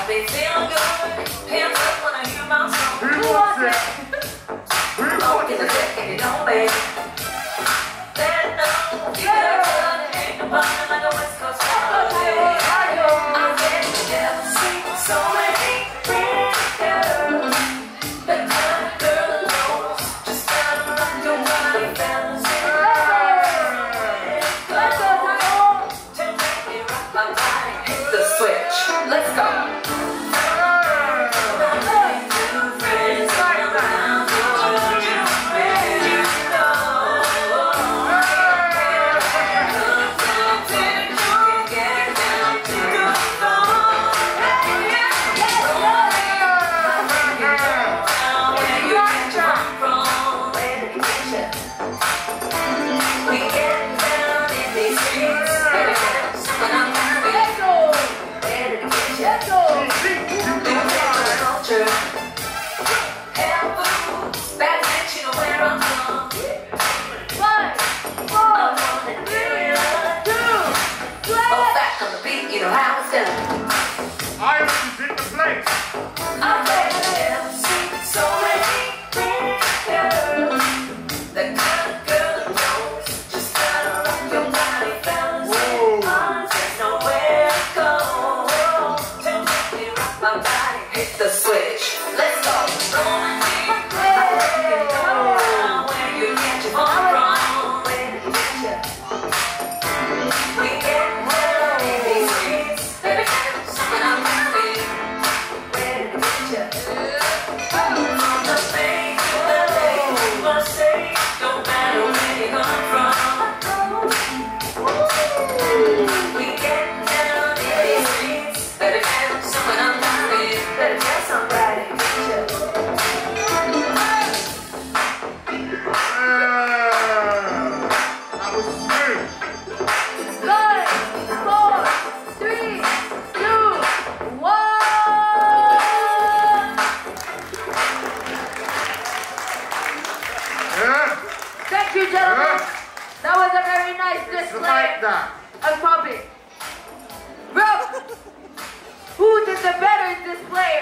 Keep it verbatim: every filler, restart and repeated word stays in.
be feeling good. Hands up when I hear my song. Who wants it? Who wants it? And you know, baby. Then no, keep it up, good. Ain't no party like a West Coast holiday. I'm getting together, see so many pretty girls. The kind of girl who knows just how to rock your body, fellas. To make me rock my body, hit the switch. Let's go. Who did the better display